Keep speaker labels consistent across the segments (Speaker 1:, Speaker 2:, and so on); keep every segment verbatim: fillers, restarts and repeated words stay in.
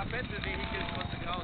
Speaker 1: defend the vehicles from the ground.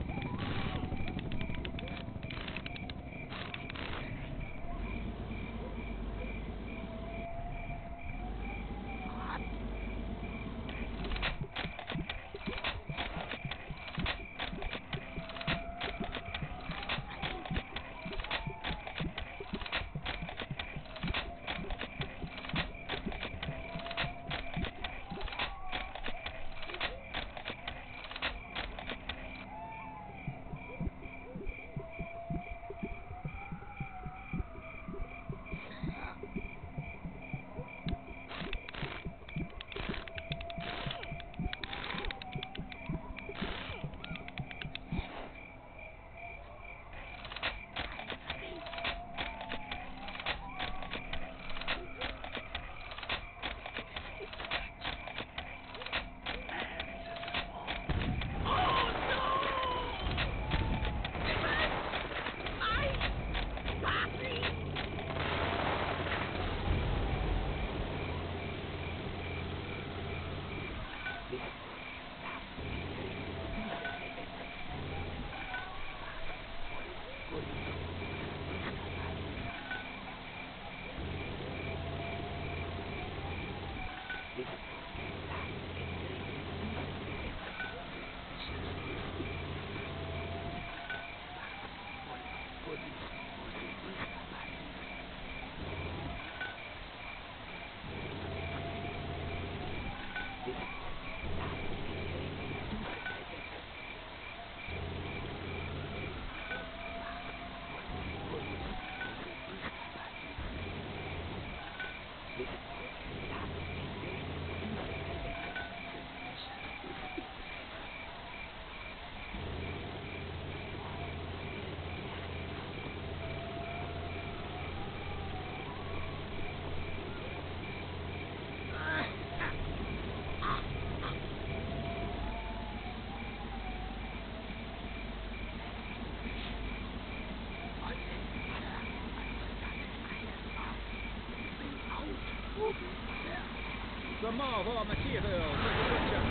Speaker 2: Some more of our materials for the butcher.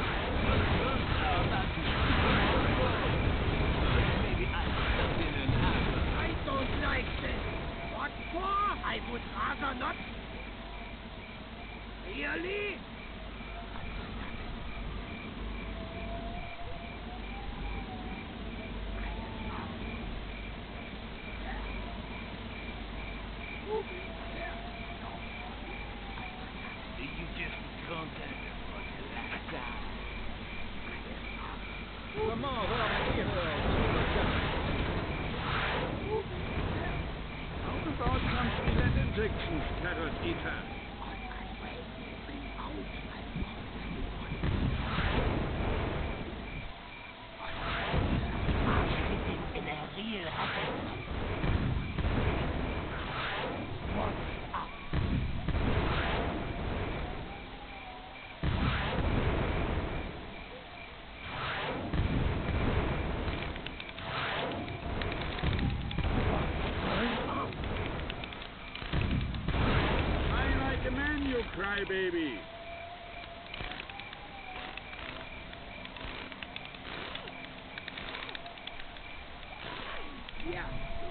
Speaker 3: Maybe I stepped in an apple.
Speaker 4: I don't like this. What for? I would rather not. Really?
Speaker 3: You just content for the last time.
Speaker 2: Some more of our materials for the butcher.
Speaker 5: How about some peanut injections, carrot eater?
Speaker 3: In a real habit. What's up?
Speaker 5: I like a man, you crybaby.
Speaker 4: Yeah.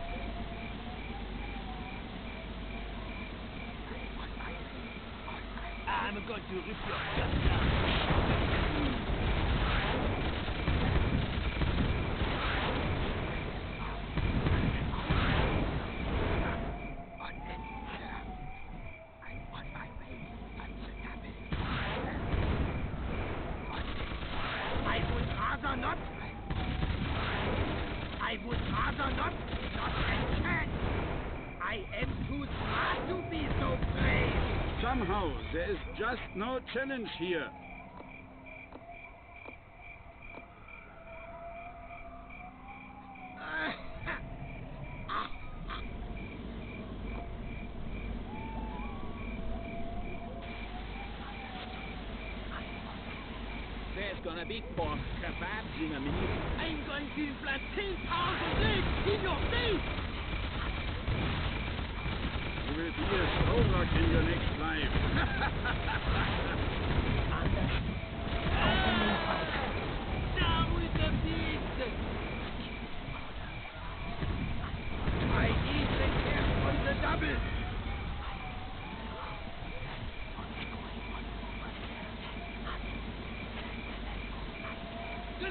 Speaker 3: I'm going to rip your guts out.
Speaker 4: I would rather not. I would rather not. Not a chance. I am too smart to be so brave.
Speaker 5: Somehow, there is just no challenge here.
Speaker 2: There's gonna be pork kebabs in a minute.
Speaker 3: I'm going to implant ten thousand legs in your face!
Speaker 5: You will be a Slovak in your next life.
Speaker 3: Down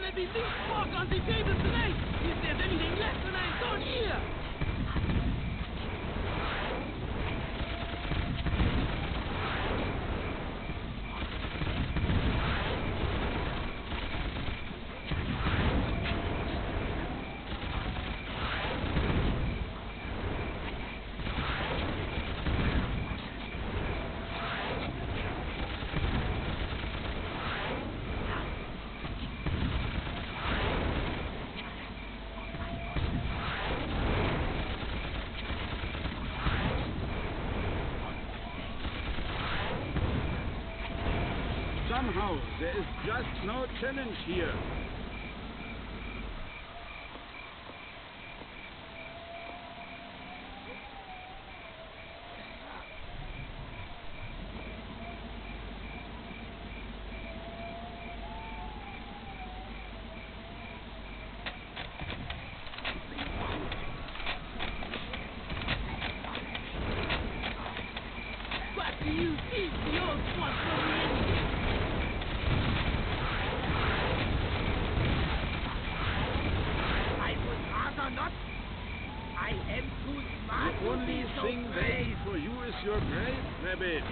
Speaker 3: there'll be least spark on the table tonight, if there's anything left when I'm done here.
Speaker 5: Somehow, there is just no challenge here.
Speaker 3: What do you think the old one from the enemy?
Speaker 4: Not. I am too smart
Speaker 5: The
Speaker 4: to
Speaker 5: only
Speaker 4: be so
Speaker 5: thing
Speaker 4: brave.
Speaker 5: waiting for you is your grave, Rabbit.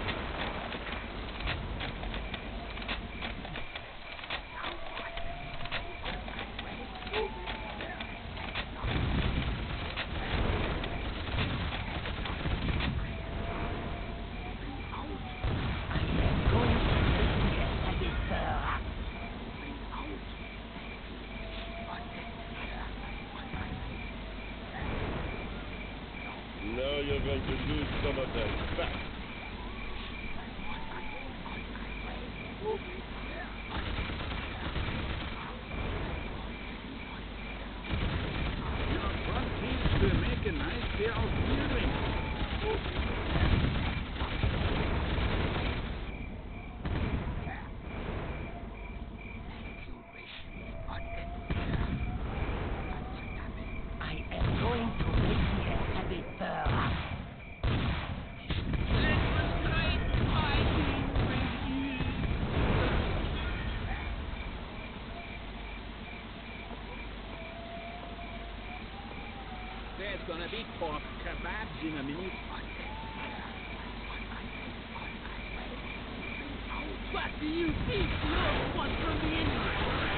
Speaker 1: Now you're going to lose some of that fat.
Speaker 5: Your front teeth will make a nice pair of earrings.
Speaker 6: I am going to make me a happy bird.
Speaker 2: There's gonna be pork kebabs in a minute.
Speaker 3: What do you think the old one from the enemy?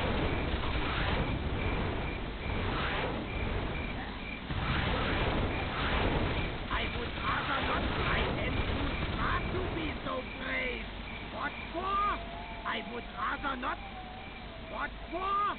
Speaker 4: I would rather not. I am too smart to be so brave. What for? I would rather not. What for?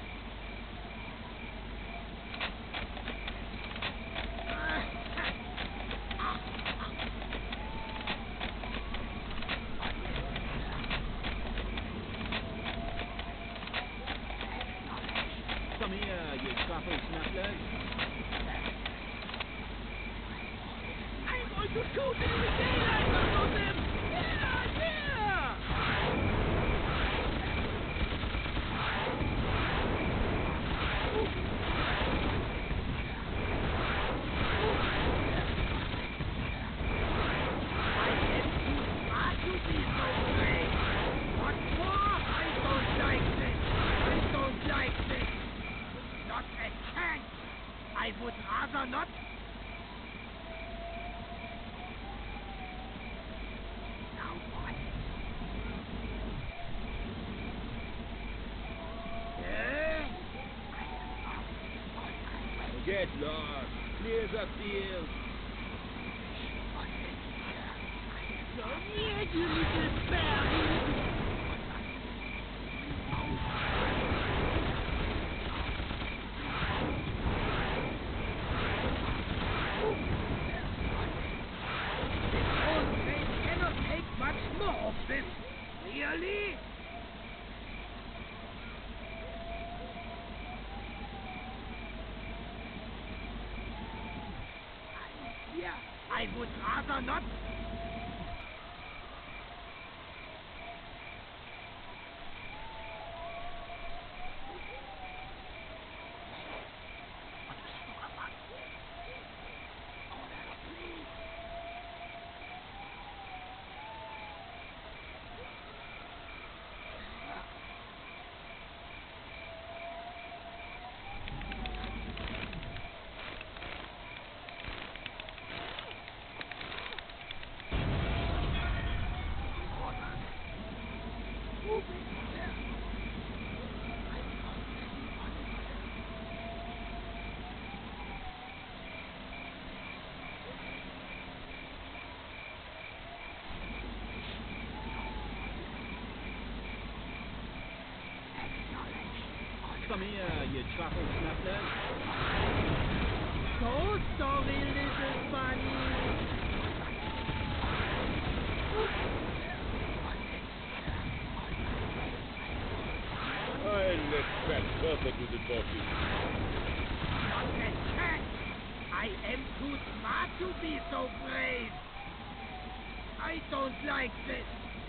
Speaker 2: Come here, you couple snufflers.
Speaker 3: I'm going to shoot them in the daylight out of them! Yeah, yeah!
Speaker 4: I am too smart to be so brave. What for? I don't like this. I don't like this. Not a chance. I would rather not. Now what? Eh?
Speaker 2: Get lost. Clear the field.
Speaker 3: Come here, you little bear!
Speaker 4: They cannot take much more of this. Really? Yeah, I would rather not.
Speaker 2: Come here, you truffle snuffler.
Speaker 3: So sorry, little bunny.
Speaker 1: I'll let Fat Bertha do the talking.
Speaker 4: Not a chance! I am too smart to be so brave! I don't like this!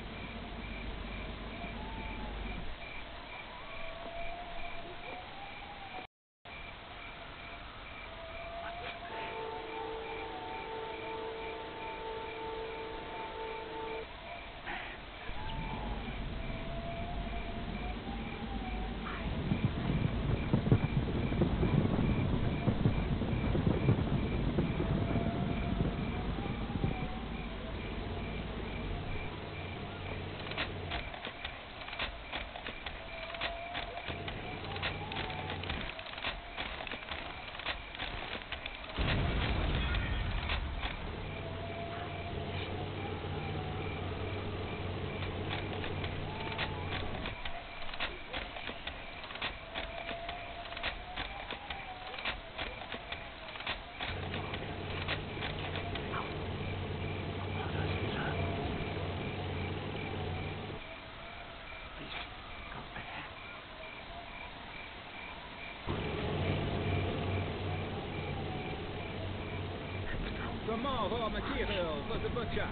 Speaker 2: Some more raw material for the butcher.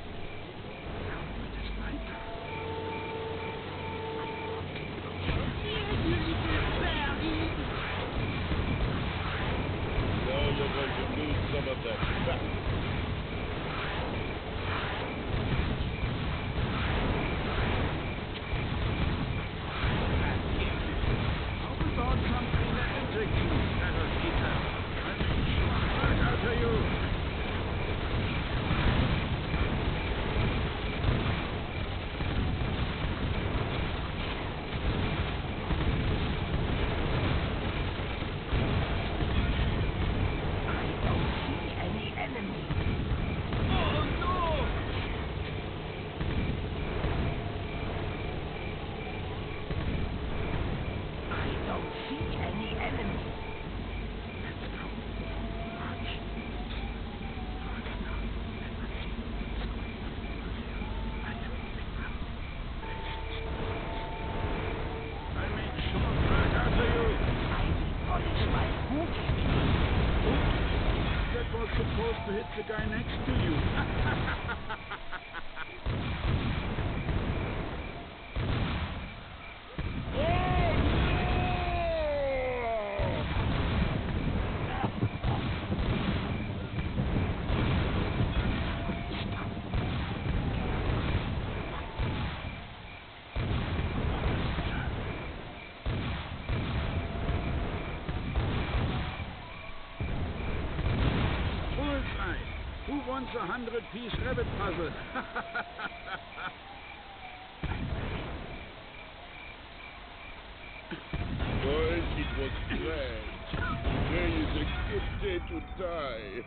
Speaker 1: Now you're going to lose some of that fat.
Speaker 5: How about some peanut injections, Carrot Eater? I mean, right after you. Supposed to hit the guy next to you. Who wants a hundred-piece rabbit puzzle?
Speaker 1: Boys, it was planned. Today is a good day to die.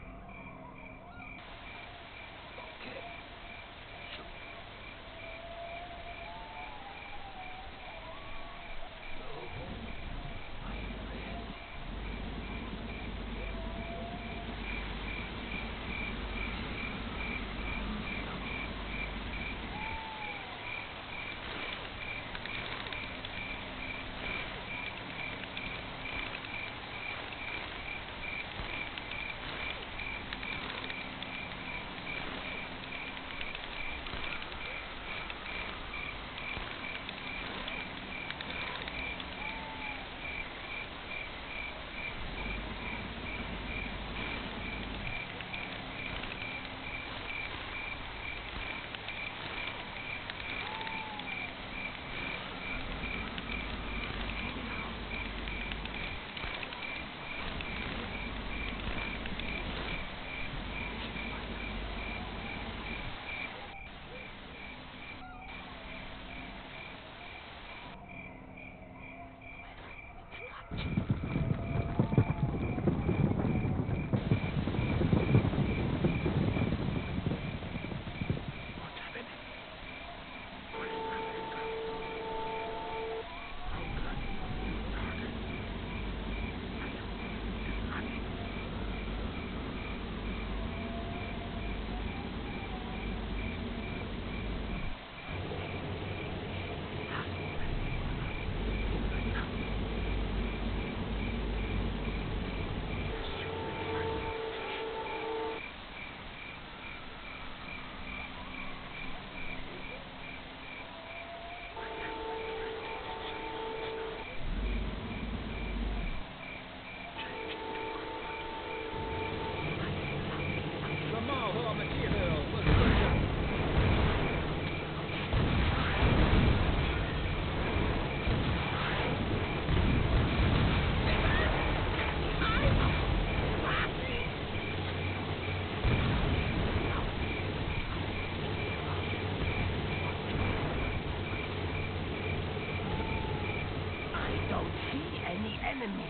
Speaker 6: enemy.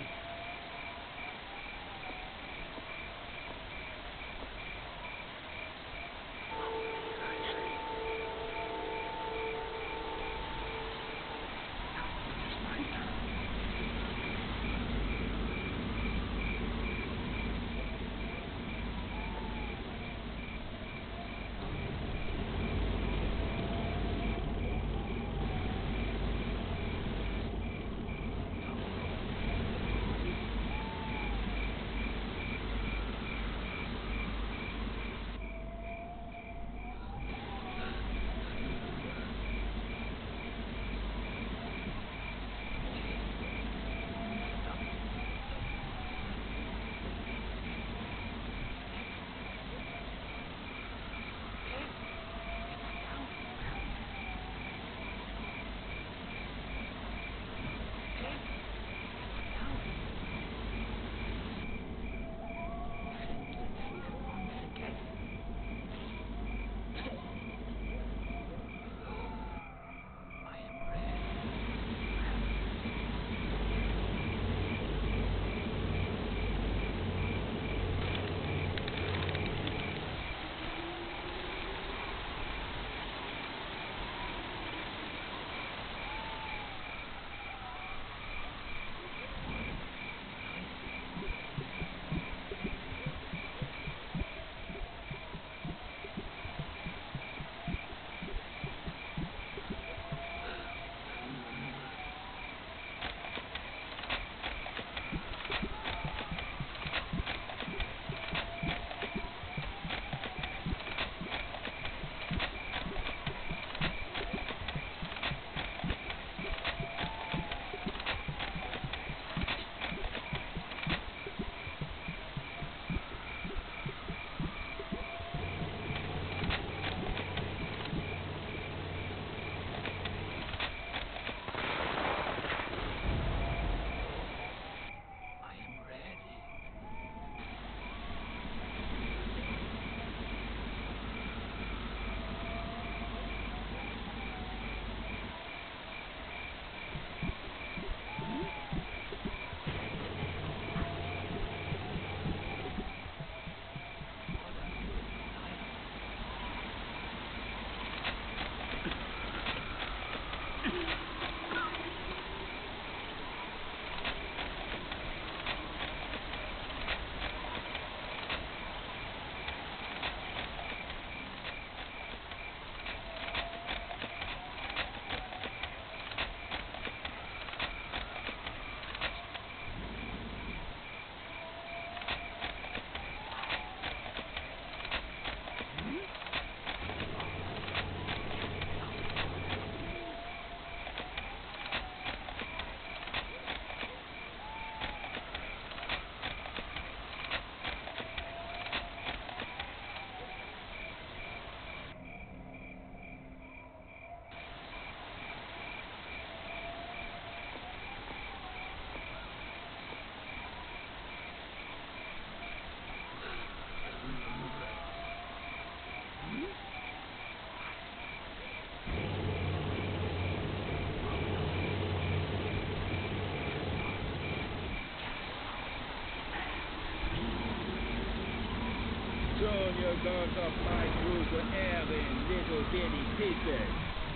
Speaker 2: Soon you're going to fly through the air in little bitty pieces.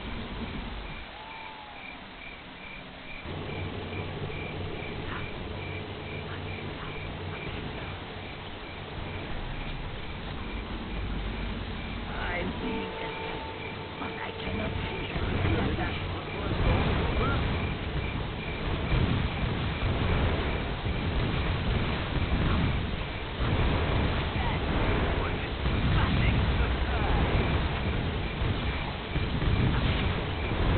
Speaker 6: I'm being attacked, but I cannot see it. Nothing to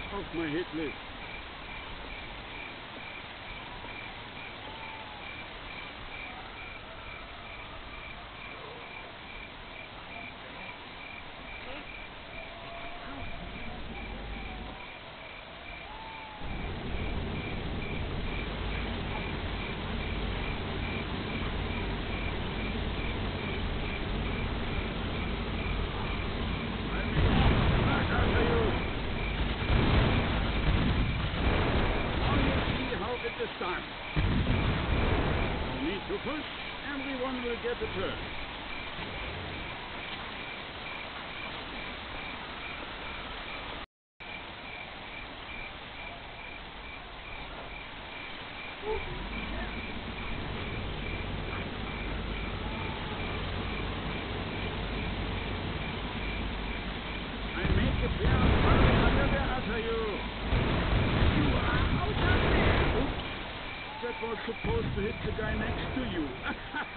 Speaker 5: was off my hit list. Start. No need to push, everyone will get a turn. I make it there, under the other you. You are out of there. Oops. That was supposed to hit the guy next to you.